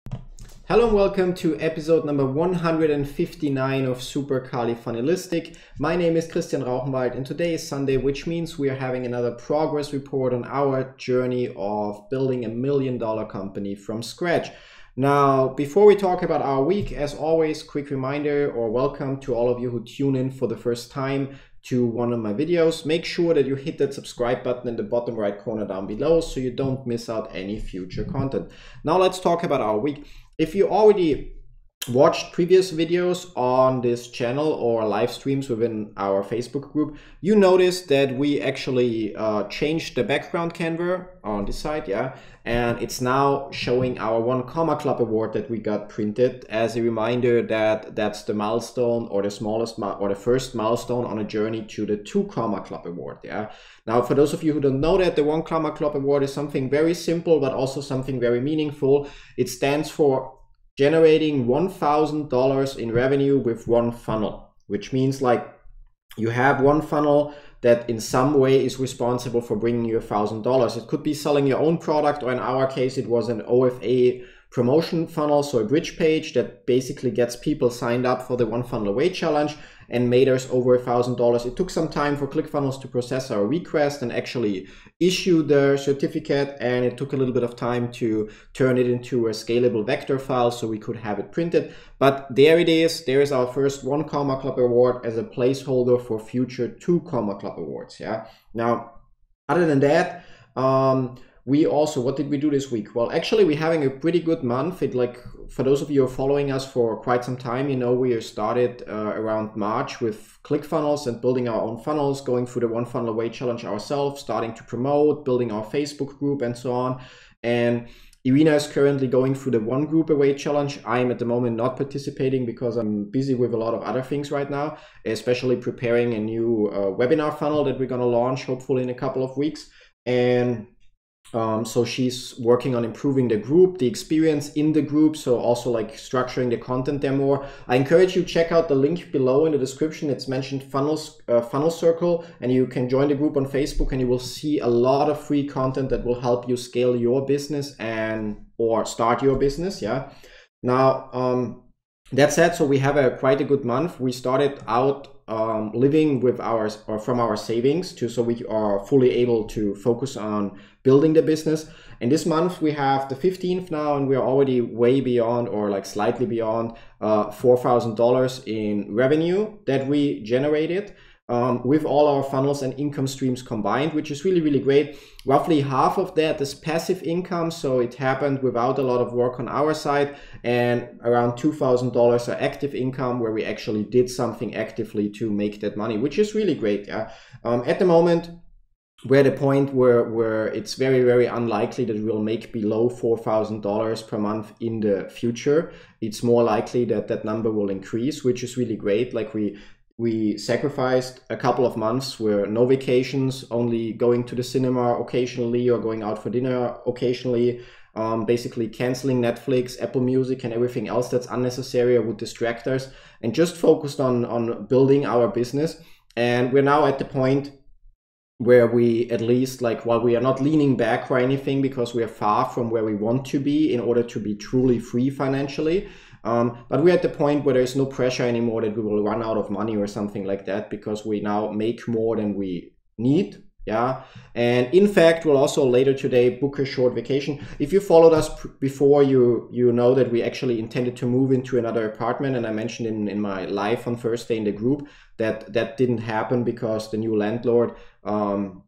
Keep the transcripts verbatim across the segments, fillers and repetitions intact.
Hello and welcome to episode number one hundred fifty-nine of Supercalifragilistic. My name is Christian Rauchenwald and today is Sunday, which means we are having another progress report on our journey of building a million dollar company from scratch. Now, before we talk about our week, as always, quick reminder or welcome to all of you who tune in for the first time to one of my videos. Make sure that you hit that subscribe button in the bottom right corner down below so you don't miss out any future content. Now let's talk about our week. If you already watched previous videos on this channel or live streams within our Facebook group, you noticed that we actually uh, changed the background Canva on this side, yeah, and it's now showing our One Comma Club award that we got printed as a reminder that that's the milestone or the smallest or the first milestone on a journey to the Two Comma Club award, yeah. Now, for those of you who don't know that, the One Comma Club award is something very simple but also something very meaningful. It stands for generating one thousand dollars in revenue with one funnel, which means like you have one funnel that in some way is responsible for bringing you one thousand dollars. It could be selling your own product, or in our case, it was an O F A promotion funnel, so a bridge page that basically gets people signed up for the One Funnel Away challenge and made us over one thousand dollars. It took some time for ClickFunnels to process our request and actually issue the certificate, and it took a little bit of time to turn it into a scalable vector file so we could have it printed. But there it is. There is our first One Comma Club award as a placeholder for future Two Comma Club awards. Yeah. Now, other than that, um, we also, what did we do this week? Well, actually, we're having a pretty good month. It like, for those of you who are following us for quite some time, you know, we started uh, around March with ClickFunnels and building our own funnels, going through the One Funnel Away challenge ourselves, starting to promote, building our Facebook group and so on. And Irina is currently going through the One Group Away challenge. I'm at the moment not participating because I'm busy with a lot of other things right now, especially preparing a new uh, webinar funnel that we're going to launch hopefully in a couple of weeks. And Um, so she's working on improving the group, the experience in the group, so also like structuring the content there more. I encourage you to check out the link below in the description. It's mentioned funnels, uh, Funnel Circle, and you can join the group on Facebook and you will see a lot of free content that will help you scale your business and or start your business. Yeah. Now, um, that said, so we have a quite a good month. We started out um, living with our or from our savings to so we are fully able to focus on building the business. And this month we have the fifteenth now, and we're already way beyond or like slightly beyond uh, four thousand dollars in revenue that we generated. Um, with all our funnels and income streams combined, which is really, really great. Roughly half of that is passive income, so it happened without a lot of work on our side, and around two thousand dollars are active income, where we actually did something actively to make that money, which is really great. Yeah. Um, at the moment, we're at a point where, where it's very, very unlikely that we'll make below four thousand dollars per month in the future. It's more likely that that number will increase, which is really great. Like we We sacrificed a couple of months where no vacations, only going to the cinema occasionally or going out for dinner occasionally, um, basically canceling Netflix, Apple Music and everything else that's unnecessary or would distract us, and just focused on, on building our business. And we're now at the point where we at least, like, while we are not leaning back or anything because we are far from where we want to be in order to be truly free financially, Um, but we're at the point where there's no pressure anymore that we will run out of money or something like that, because we now make more than we need. Yeah. And in fact, we'll also later today book a short vacation. If you followed us before, you you know that we actually intended to move into another apartment. And I mentioned in, in my live on Thursday in the group that that didn't happen because the new landlord, um,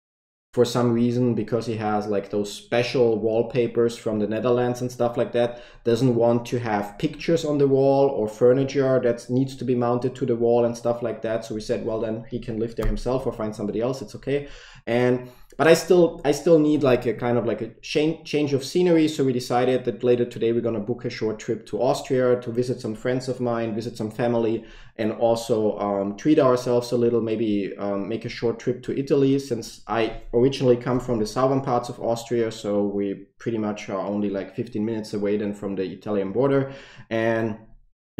for some reason, because he has like those special wallpapers from the Netherlands and stuff like that, doesn't want to have pictures on the wall or furniture that needs to be mounted to the wall and stuff like that. So we said, well, then he can live there himself or find somebody else. It's okay. And but I still I still need like a kind of like a change change of scenery. So we decided that later today we're gonna book a short trip to Austria to visit some friends of mine, visit some family, and also um, treat ourselves a little. Maybe um, make a short trip to Italy, since I originally come from the southern parts of Austria, so we pretty much are only like fifteen minutes away then from the Italian border. And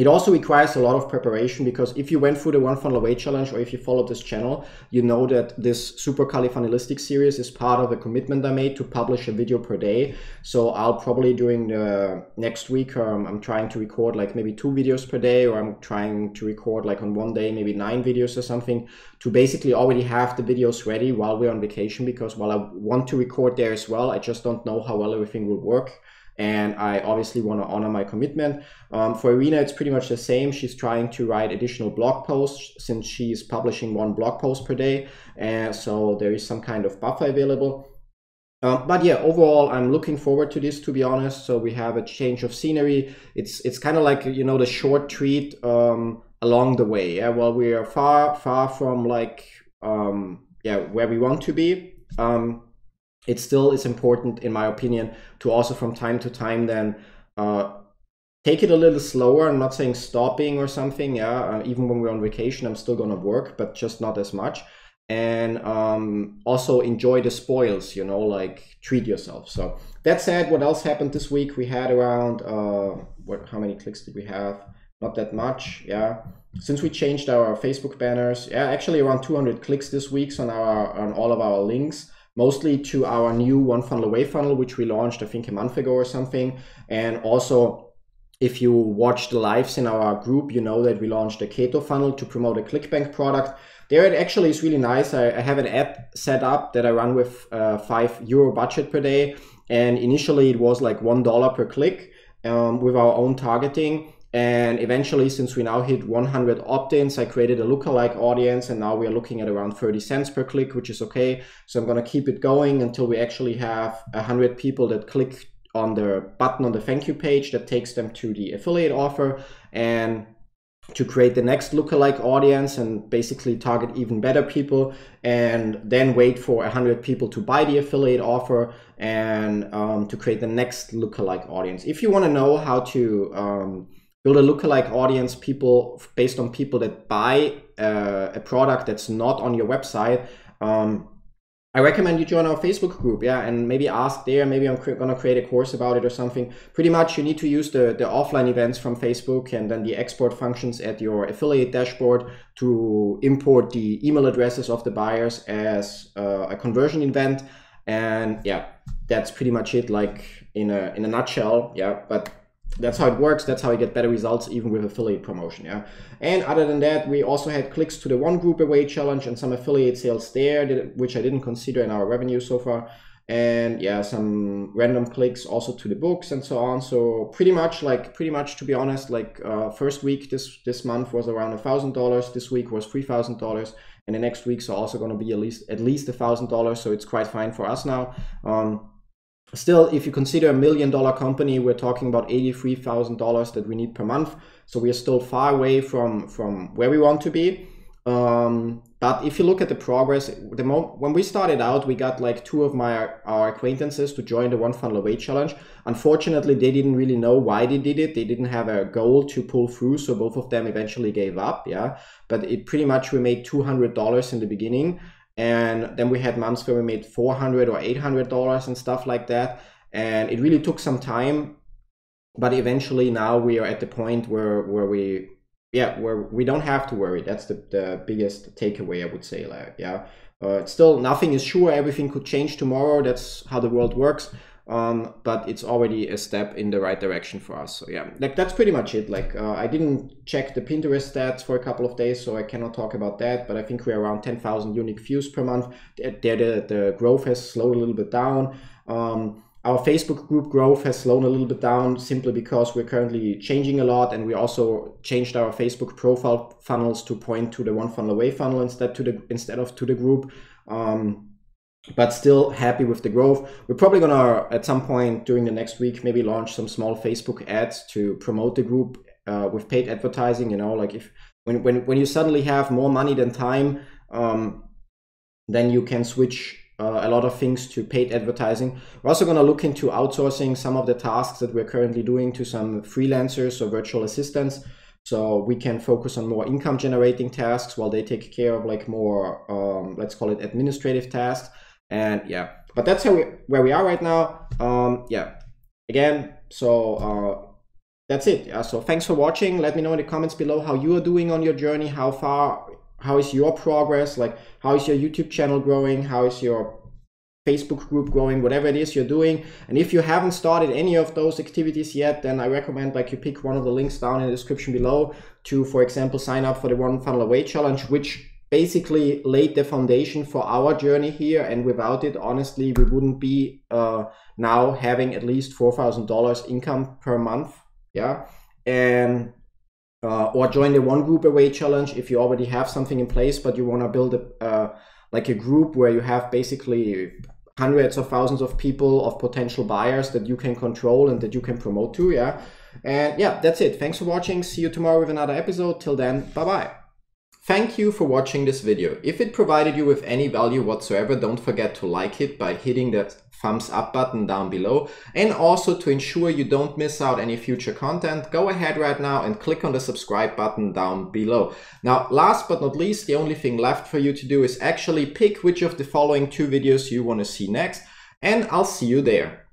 It also requires a lot of preparation, because if you went through the One Funnel Away Challenge, or if you follow this channel, you know that this Supercalifragilistic series is part of a commitment I made to publish a video per day. So I'll probably during the next week, um, I'm trying to record like maybe two videos per day, or I'm trying to record like on one day, maybe nine videos or something, to basically already have the videos ready while we're on vacation, because while I want to record there as well, I just don't know how well everything will work. And I obviously want to honor my commitment. Um, for Irina, it's pretty much the same. She's trying to write additional blog posts since she's publishing one blog post per day. And so there is some kind of buffer available. Um, but yeah, overall, I'm looking forward to this, to be honest. So we have a change of scenery. It's it's kind of like, you know, the short treat um, along the way. Yeah, well, we are far, far from like, um, yeah, where we want to be. Um, It still is important, in my opinion, to also from time to time then uh, take it a little slower. I'm not saying stopping or something. Yeah, uh, even when we're on vacation, I'm still gonna work, but just not as much. And um, also enjoy the spoils, you know, like treat yourself. So that said, what else happened this week? We had around, uh, what? How many clicks did we have? Not that much, yeah. Since we changed our Facebook banners, yeah, actually around two hundred clicks this week on our on all of our links. Mostly to our new One Funnel Away funnel, which we launched, I think, a month ago or something. And also, if you watch the lives in our group, you know that we launched a Keto funnel to promote a ClickBank product. There it actually is really nice. I, I have an app set up that I run with uh, five euro budget per day. And initially it was like one dollar per click um, with our own targeting. And eventually, since we now hit one hundred opt-ins, I created a lookalike audience, and now we are looking at around thirty cents per click, which is okay. So I'm going to keep it going until we actually have one hundred people that click on the button on the thank you page that takes them to the affiliate offer, and to create the next lookalike audience and basically target even better people, and then wait for one hundred people to buy the affiliate offer, and um, to create the next lookalike audience. If you want to know how to um, build a lookalike audience, people based on people that buy uh, a product that's not on your website, um, I recommend you join our Facebook group, yeah, and maybe ask there. Maybe I'm cre gonna create a course about it or something. Pretty much, you need to use the the offline events from Facebook and then the export functions at your affiliate dashboard to import the email addresses of the buyers as uh, a conversion event. And yeah, that's pretty much it, like in a in a nutshell, yeah. But that's how it works. That's how you get better results, even with affiliate promotion, yeah. And other than that, we also had clicks to the One Group Away Challenge and some affiliate sales there, which I didn't consider in our revenue so far. And yeah, some random clicks also to the books and so on. So pretty much, like pretty much to be honest, like uh, first week this this month was around a thousand dollars. This week was three thousand dollars, and the next weeks are also going to be at least at least a thousand dollars. So it's quite fine for us now. Um, Still, if you consider a million dollar company, we're talking about eighty-three thousand dollars that we need per month. So we are still far away from, from where we want to be. Um, but if you look at the progress, the mo when we started out, we got like two of my our acquaintances to join the One Funnel Away Challenge. Unfortunately, they didn't really know why they did it. They didn't have a goal to pull through. So both of them eventually gave up. Yeah, but it pretty much, we made two hundred dollars in the beginning. And then we had months where we made four hundred or eight hundred dollars and stuff like that. And it really took some time, but eventually now we are at the point where, where we, yeah, where we don't have to worry. That's the, the biggest takeaway, I would say. Like, yeah, uh, still nothing is sure. Everything could change tomorrow. That's how the world works. Um, but it's already a step in the right direction for us. So yeah, like that's pretty much it. Like uh, I didn't check the Pinterest stats for a couple of days, so I cannot talk about that, but I think we're around ten thousand unique views per month. There the, the growth has slowed a little bit down. Um, our Facebook group growth has slowed a little bit down simply because we're currently changing a lot, and we also changed our Facebook profile funnels to point to the One Funnel Away funnel instead to the instead of to the group. Um, but still happy with the growth. We're probably gonna at some point during the next week maybe launch some small Facebook ads to promote the group uh, with paid advertising. You know, like if when when when you suddenly have more money than time, um, then you can switch uh, a lot of things to paid advertising. We're also gonna look into outsourcing some of the tasks that we're currently doing to some freelancers or virtual assistants, so we can focus on more income generating tasks while they take care of like more um, let's call it administrative tasks. And yeah, but that's how we, where we are right now. Um, yeah, again, so uh, that's it. Yeah, so thanks for watching. Let me know in the comments below how you are doing on your journey. How far, how is your progress? Like, how is your YouTube channel growing? How is your Facebook group growing? Whatever it is you're doing. And if you haven't started any of those activities yet, then I recommend like you pick one of the links down in the description below to, for example, sign up for the One Funnel Away Challenge, which basically laid the foundation for our journey here. And without it, honestly, we wouldn't be uh, now having at least four thousand dollars income per month. Yeah. And uh, or join the One Group Away Challenge if you already have something in place, but you want to build a uh, like a group where you have basically hundreds of thousands of people, of potential buyers that you can control and that you can promote to. Yeah. And yeah, that's it. Thanks for watching. See you tomorrow with another episode. Till then, bye-bye. Thank you for watching this video. If it provided you with any value whatsoever, don't forget to like it by hitting the thumbs up button down below. And also, to ensure you don't miss out any future content, go ahead right now and click on the subscribe button down below. Now, last but not least, the only thing left for you to do is actually pick which of the following two videos you want to see next, and I'll see you there.